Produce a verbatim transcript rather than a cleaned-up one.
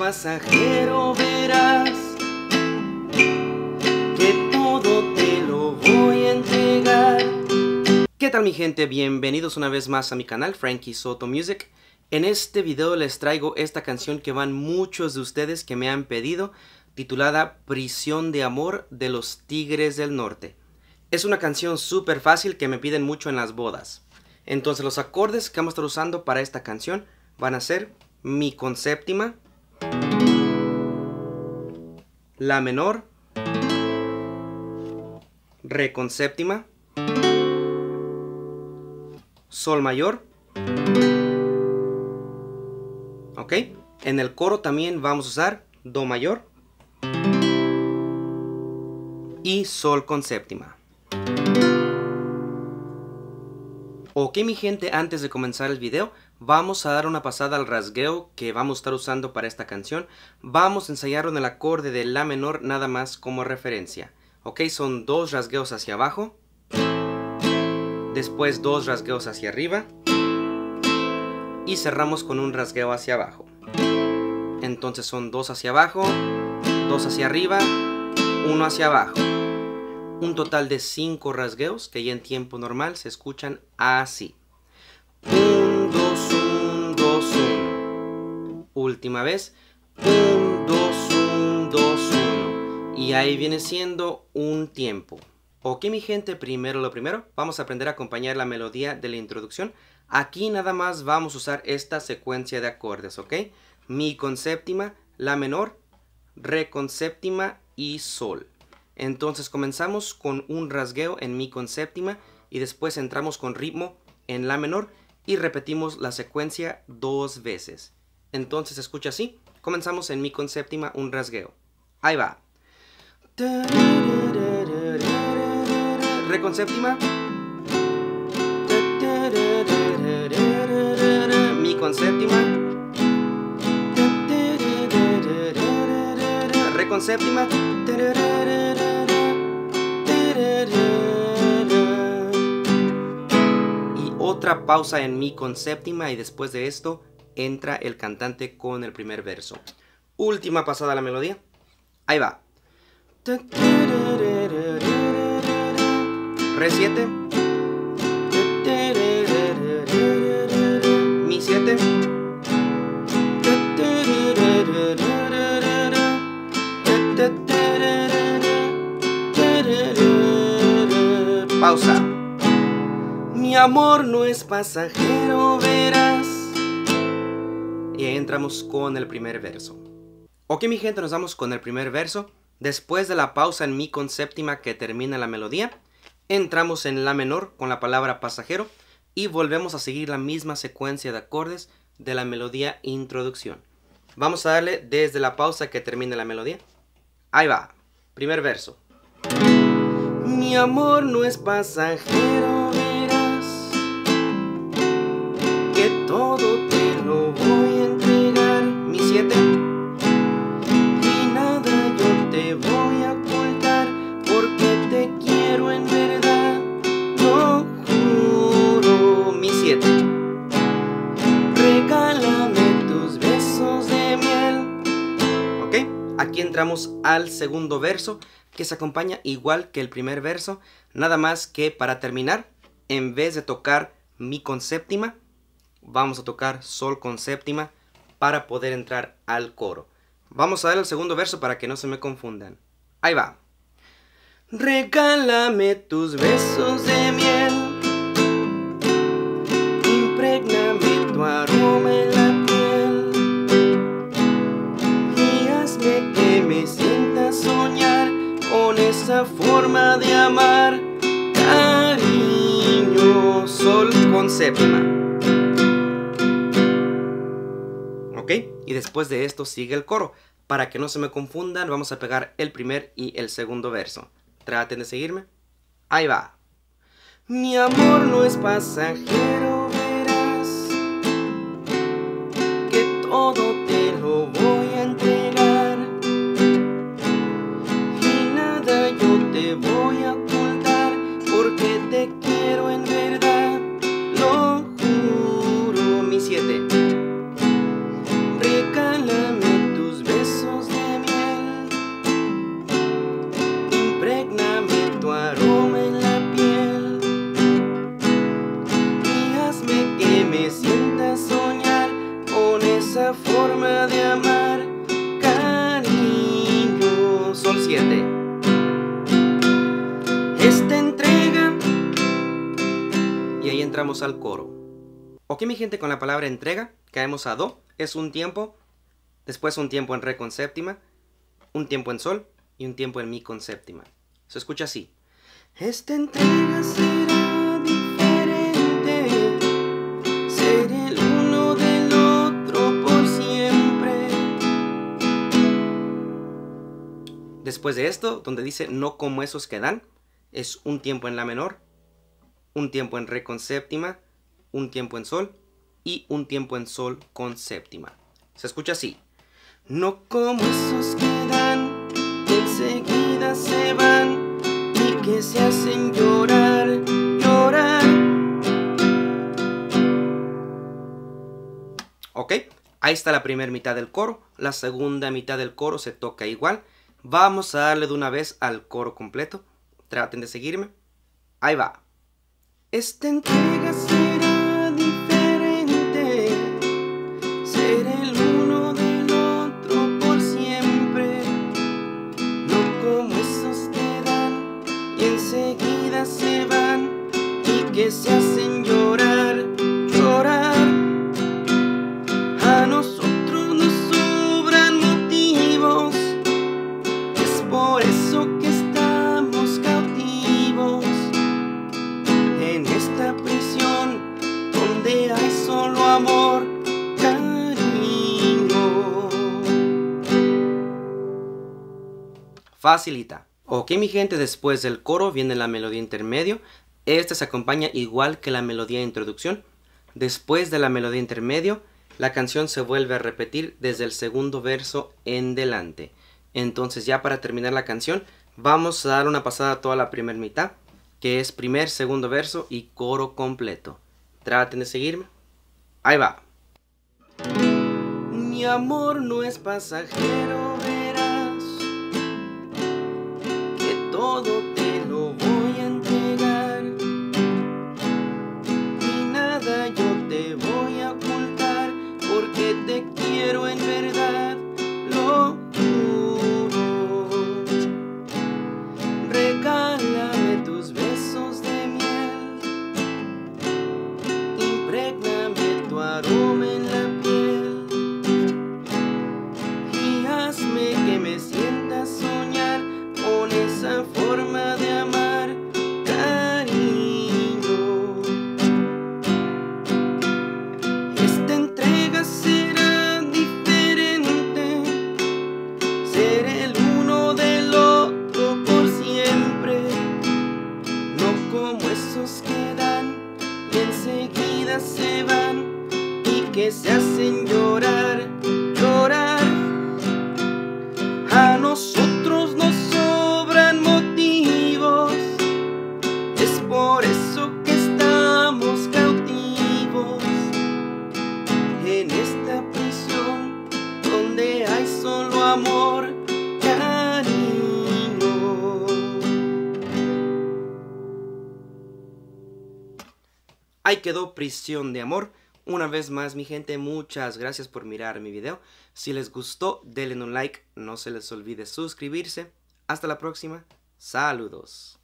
pasajero, verás que todo te lo voy a entregar. ¿Qué tal mi gente? Bienvenidos una vez más a mi canal, Frankie Soto Music. En este video les traigo esta canción que van muchos de ustedes que me han pedido, titulada Prisión de Amor de los Tigres del Norte. Es una canción súper fácil que me piden mucho en las bodas. Entonces los acordes que vamos a estar usando para esta canción van a ser mi con séptima, la menor, re con séptima, sol mayor. Ok, en el coro también vamos a usar do mayor y sol con séptima. Ok mi gente, antes de comenzar el video, vamos a dar una pasada al rasgueo que vamos a estar usando para esta canción. Vamos a ensayarlo en el acorde de la menor nada más como referencia. Ok, son dos rasgueos hacia abajo, después dos rasgueos hacia arriba y cerramos con un rasgueo hacia abajo. Entonces son dos hacia abajo, dos hacia arriba, uno hacia abajo. Un total de cinco rasgueos que ya en tiempo normal se escuchan así. uno, dos, uno, dos, uno. Última vez. uno, dos, uno, dos, uno. Y ahí viene siendo un tiempo. Ok mi gente, primero lo primero, vamos a aprender a acompañar la melodía de la introducción. Aquí nada más vamos a usar esta secuencia de acordes, ¿ok? Mi con séptima, la menor, re con séptima y sol. Entonces comenzamos con un rasgueo en mi con séptima y después entramos con ritmo en la menor y repetimos la secuencia dos veces. Entonces escucha así, comenzamos en mi con séptima un rasgueo. Ahí va. Re con séptima. Mi con séptima. Re con séptima. Y otra pausa en mi con séptima y después de esto entra el cantante con el primer verso. Última pasada a la melodía. Ahí va. Re siete. Mi siete. Pausa. Mi amor no es pasajero, verás. Y ahí entramos con el primer verso. Ok mi gente, nos vamos con el primer verso. Después de la pausa en mi con séptima que termina la melodía, entramos en la menor con la palabra pasajero y volvemos a seguir la misma secuencia de acordes de la melodía introducción. Vamos a darle desde la pausa que termine la melodía. Ahí va. Primer verso. Mi amor no es pasajero, verás que todo te lo voy a entregar. Mi siete. Y nada yo te voy a ocultar porque te quiero en verdad, lo juro. Mi siete. Regálame tus besos de miel. Ok, aquí entramos al segundo verso, que se acompaña igual que el primer verso, nada más que para terminar, en vez de tocar mi con séptima, vamos a tocar sol con séptima para poder entrar al coro. Vamos a dar el segundo verso para que no se me confundan. Ahí va. Regálame tus besos de miel, imprégname tu aroma en la piel y hazme que me sienta soñar con esa forma de amar, cariño, sol con séptima. Ok, y después de esto sigue el coro. Para que no se me confundan, vamos a pegar el primer y el segundo verso. Traten de seguirme. Ahí va. Mi amor no es pasajero, verás que todo te lo voy a entregar. Te voy a ocultar porque te quiero en verdad, lo juro. Mi siete. Regálame tus entramos al coro. Ok, mi gente, con la palabra entrega caemos a do, es un tiempo, después un tiempo en re con séptima, un tiempo en sol y un tiempo en mi con séptima. Se escucha así. Esta entrega será diferente, ser el uno del otro por siempre. Después de esto, donde dice no como esos que dan, es un tiempo en la menor, un tiempo en re con séptima, un tiempo en sol y un tiempo en sol con séptima. Se escucha así. No como esos que dan, que enseguida se van y que se hacen llorar, llorar. Ok, ahí está la primera mitad del coro. La segunda mitad del coro se toca igual. Vamos a darle de una vez al coro completo. Traten de seguirme. Ahí va. Esta entrega será diferente, ser el uno del otro por siempre, no como esos que dan y enseguida se van y que se hacen llorar, llorar. A nosotros nos sobran motivos, es por eso que estamos cautivos en esta prisión donde hay solo amor, cariño. Facilita. Ok, mi gente, después del coro viene la melodía intermedio. Esta se acompaña igual que la melodía de introducción. Después de la melodía intermedio, la canción se vuelve a repetir desde el segundo verso en delante. Entonces, ya para terminar la canción, vamos a dar una pasada a toda la primera mitad, que es primer, segundo verso y coro completo. Traten de seguirme. Ahí va. Mi amor no es pasajero, verás que todo te lo voy a entregar y nada yo te voy a ocultar porque te quiero en verdad, lo juro. Regálame tus besos de miel, imprégname tu aroma en la piel y hazme que me sienta soñar con esa forma de amar, cariño. Esta entrega será diferente, ser el uno del otro por siempre, no como esos que dan y enseguida se van y que se hacen llorar, llorar. A nosotros nos sobran motivos, es por eso que estamos cautivos en esta prisión donde hay solo amor, cariño. Ahí quedó Prisión de Amor. Una vez más, mi gente, muchas gracias por mirar mi video. Si les gustó, denle un like, no se les olvide suscribirse. Hasta la próxima. Saludos.